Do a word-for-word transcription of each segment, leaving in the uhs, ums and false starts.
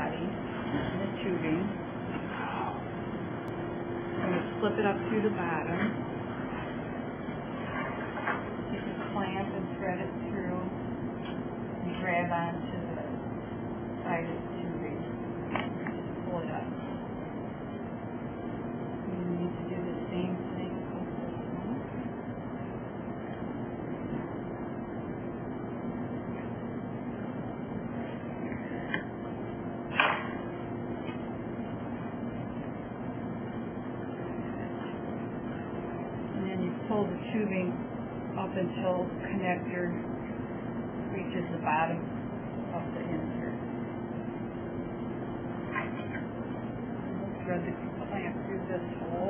body, the tubing. I'm going to slip it up through the bottom. You can clamp and thread it through and grab onto the side of the tubing. Just pull it up. You need to do the same thing with this one. Pull the tubing up until the connector reaches the bottom of the insert. We'll thread the clamp through this hole.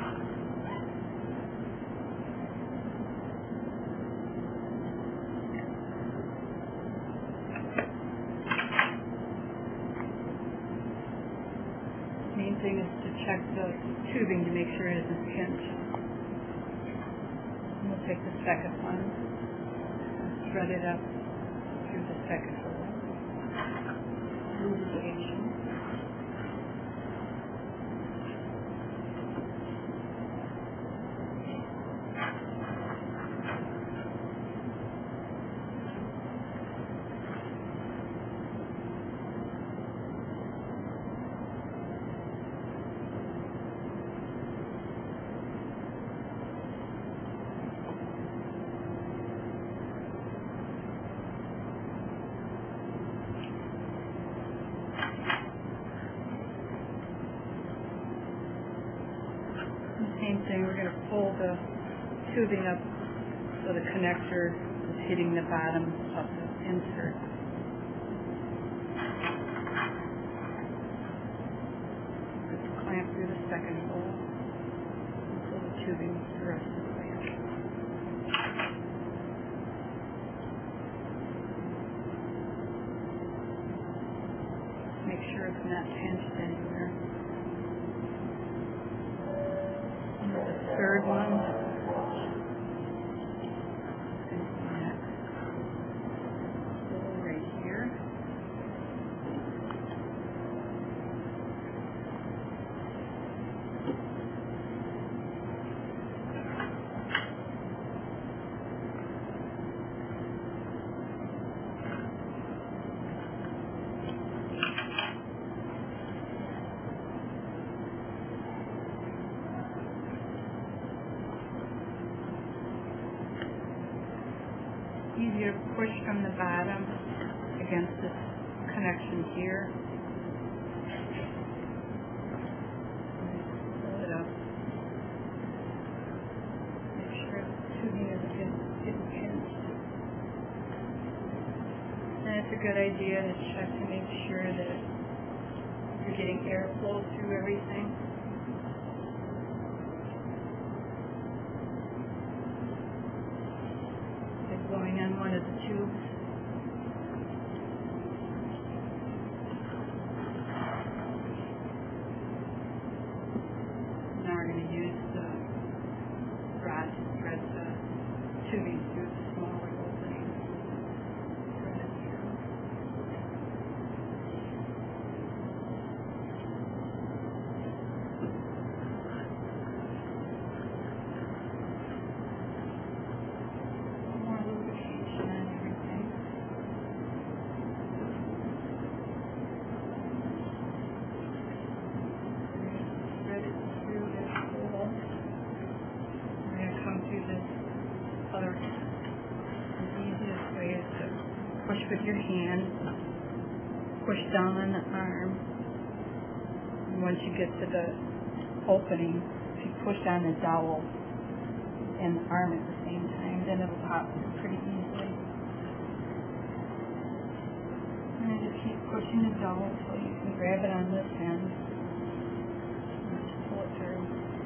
The main thing is to check the tubing to make sure it isn't pinched. We'll take the second one, and thread it up through the second hole. Lubrication. Same thing, we're going to pull the tubing up so the connector is hitting the bottom of the insert. Put the clamp through the second hole and pull the tubing the rest of the way up. Make sure it's not pinched anywhere. The third one, right here. Easier to push from the bottom against this connection here. Pull it up. Make sure the tubing isn't getting pinched. And it's a good idea to check to make sure that you're getting airflow through everything. Going on one of the tubes. Now we're going to use the rod to thread the tubing through the smaller opening. Thread it through. Other, the easiest way is to push with your hand, push down on the arm, and once you get to the opening, if you push on the dowel and the arm at the same time, then it'll pop pretty easily. And then just keep pushing the dowel so you can grab it on this end and just pull it through.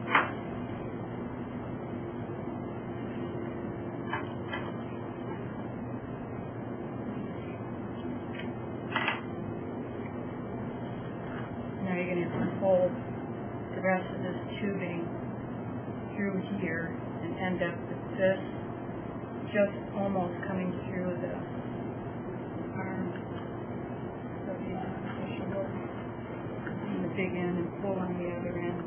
You're going to pull the rest of this tubing through here and end up with this just almost coming through the arm. So you just push it over. again and pull on the other end.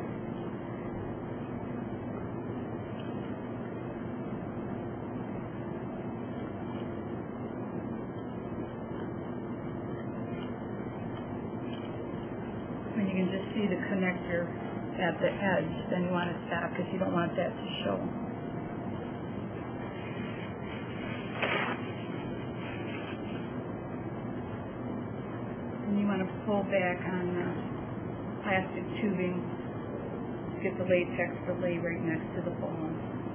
When you can just see the connector at the edge, then you want to stop because you don't want that to show. And you want to pull back on the plastic tubing, get the latex to lay right next to the ball.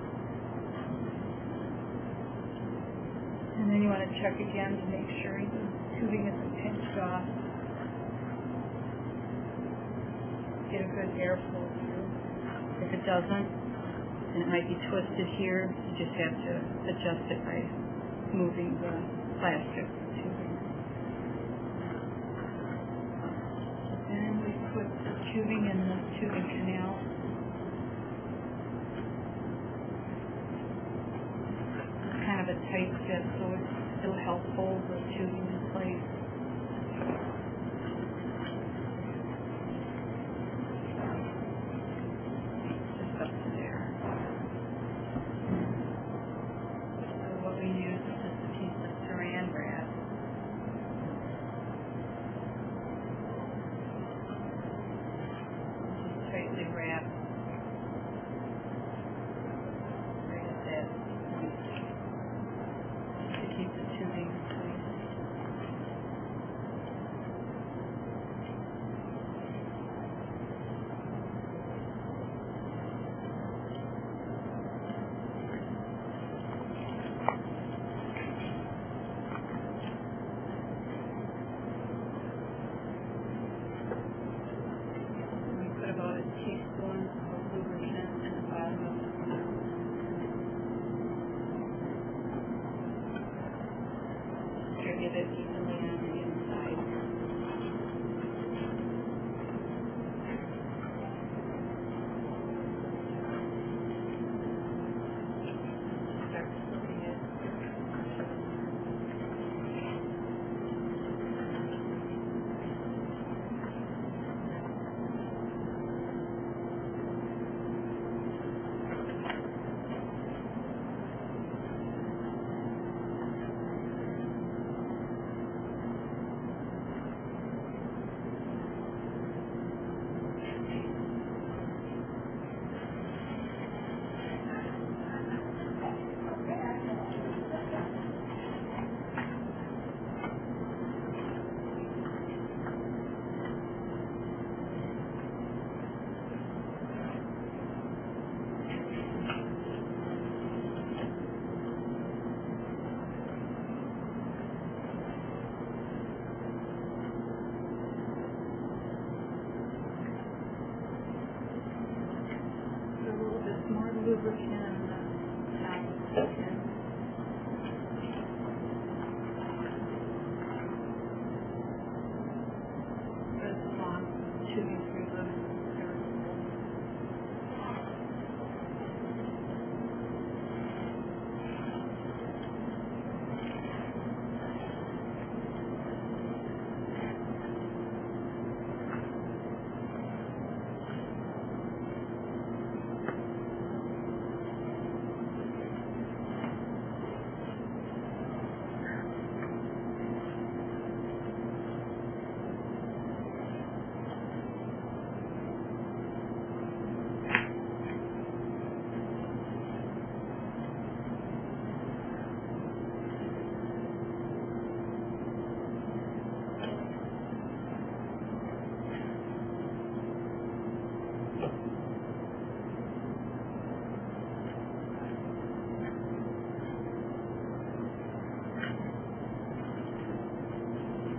And then you want to check again to make sure the tubing isn't pinched off. Get a good airflow through. If it doesn't, and it might be twisted here, you just have to adjust it by moving the plastic tubing. Then we put the tubing in the tubing canal. It's kind of a tight fit, so it'll help hold the tubing in place. Wrap right at that point to keep the tubing in place. We put about a teaspoon of lubricant in the bottom of the pot. Distribute it evenly on the inside. Start splitting it. More lubricant on the top of the tin. Put a long tubing through the airflow.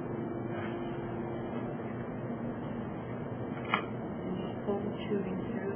Pull the tubing through.